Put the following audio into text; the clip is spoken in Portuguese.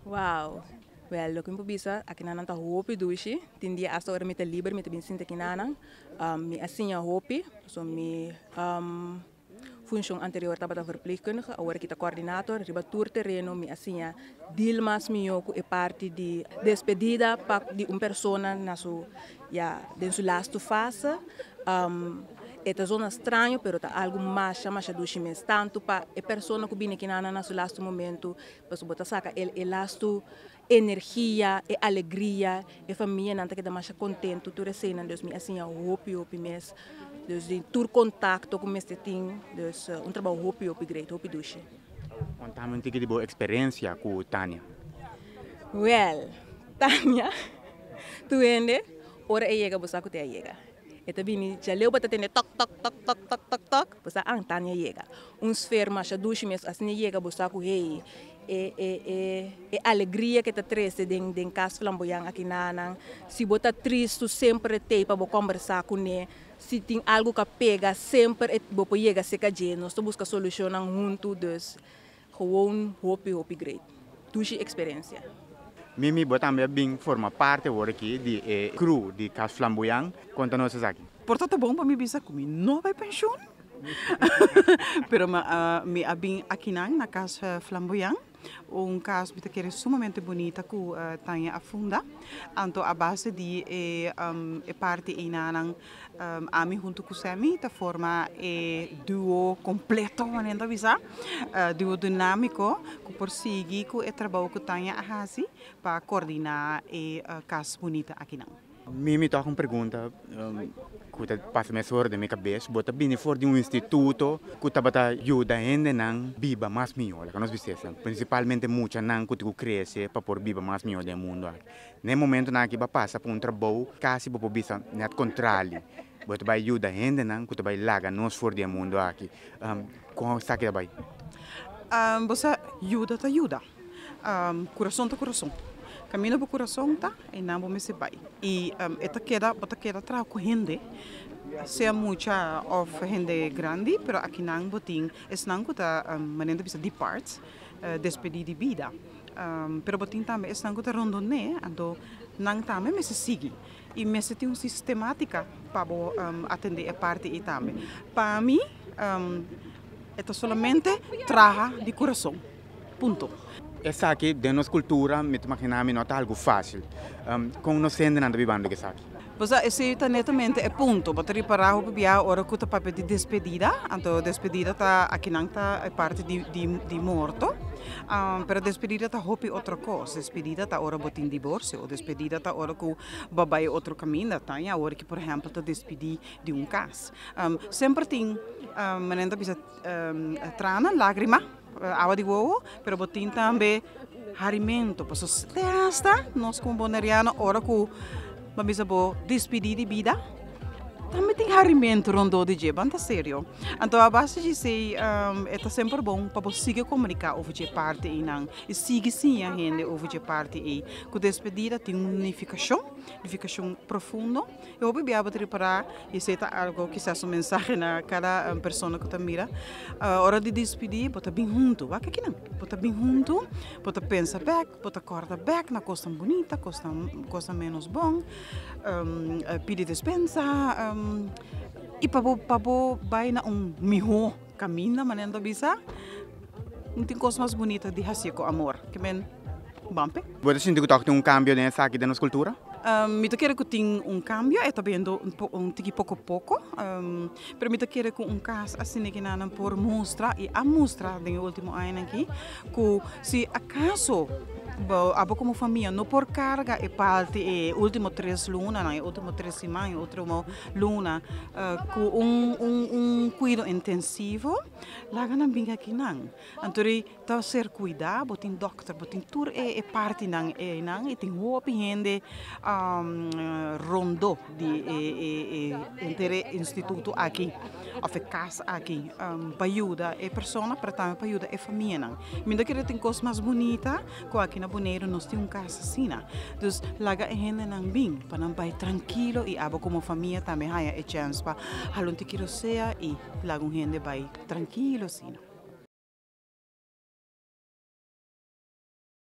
Wow. Well, lo que me bisa, aqui na nanta hopi dushi, tindia hasta hora mita liber, mita bin sinta kinanang, mi asinha hopi, so mi função anterior estava verpleegkundige, agora kita coordenator, riba tour terreno, mi asinha dilmas mi yoku e parte de despedida de persona na su, ja, den su last fase. É zona estranho, pero tá algo mais chama dushi mes tanto para a pessoa que vem aqui na su last momento, para su botar saca el lasto energia e alegria e família nanta que dá mais contento tu recém dus mi assim hopi mes dus de tour contacto com este ting dus trabalho hopi great hopi dushi. Contame um pouco de boa experiência com Tânia. Well, Tânia, tu ende, ora e chega bosa que te chega. Eta bini já leu bata tende toc bosa Tânia chega. Sfeer mas dushi mes assim chega bosa ku hey e alegria que te trece den cas flamboyant aqui nanang. Se bota triste sempre tem para conversar com ele. Se tem algo que pega sempre et bo chega seca je nós busca solução junto dus gewoon hopi great. Dushi experiência. Mimi também bem forma parte agora aqui de crew de Cas Flamboyant. Conta-nos aqui. Portanto, bom para mim bisa comigo não vai pensão. Pero me abin aqui na Casa Flamboyant. Caso que é sumamente bonita que Tânia afunda. Então, a base de parte inanang ami junto com Semi, da forma duo completo, manenda bisa, duo dinâmico, que persegue que o trabalho que Tânia faz para coordenar casa bonita aqui não. Mimi toca uma pergunta que passa mais fora da minha cabeça, bota bem fora de instituto que está ajuda ainda não viva mais melhor, que nós vivemos, principalmente muita não que tu cresce para por viva mais melhor do mundo. No momento na que passa por trabalho, quase para por bisa net controle, bota vai ajuda ainda não que tu vai largar nós fora do mundo aqui. Como está que vai? Você ajuda, coração tá coração. Caminho para o coração tá e não vou me separar. E esta queda trago com gente, seja muita of gente grande, pero aqui não botin, es não que tá manendo bisa depart, despedir de vida. Pero botin também es não que tá rondone, então não também me se sigue. E me se tem sistemática para atender a parte e também. Para mim, é somente traga de coração. Ponto. Essa aqui, de nossa cultura, me imaginamos não é algo fácil. Como nós ainda não vivendo que aqui. Pois esse é netamente o ponto. Para reparar o que a hora que o papel de despedida, então despedida tá aqui não tá a parte de morto. Pero despedida tá hopi outra coisa. Despedida tá hora botin divórcio, ou despedida tá hora que babai outro caminho, tá? A hora que, por exemplo, tá despedir de caso. Sempre tem manenda bisa trana, lágrima. Água de ovo, pero botin também harimento. Pois esta nós como boneriano ora que vamos a despedir de vida. Também tem harimento rondo de jeban, tá sério. Então a base de ser é sempre bom para você comunicar over de parte e não e siga sim a gente over de parte e com despedida tem uma unificação profunda. Eu vou beber para preparar e se tá algo que seja uma mensagem na cada pessoa que tá mira. Hora de despedir, bota bem junto, vai que não, bota bem junto, bota pensa back, bota corda back na coisa bonita, coisa menos bom, pedir dispensa. E para vai na melhor caminho, manendo bisa, não tem coisa mais bonita de fazer com amor, que men bampe. Você sente que tem cambio nessa aqui da nossa cultura? Me quero que tem cambio, é também pouco a pouco, pero me quero que caso assim que não por mostrar e a mostrar no último ano aqui, que se acaso abo como família não por carga e parte e último 3 luna, não, último 3 semanas, último luna, com cuidado intensivo, lá na binga aqui não. Então tá ser cuidar, botin doctor, botin tour e parte não e tem hopi gente rondo de entre instituto aqui, of casa aqui, para ajudar a pessoa, para também para ajudar a família não. Me dá que tem coisa mais bonita, com aqui na Bonaire nós temos casa assim, então laga a gente não bem, para não vai tranquilo e abo como família também há a chance para halon te quero ser e laga a gente vai tranquilo assim.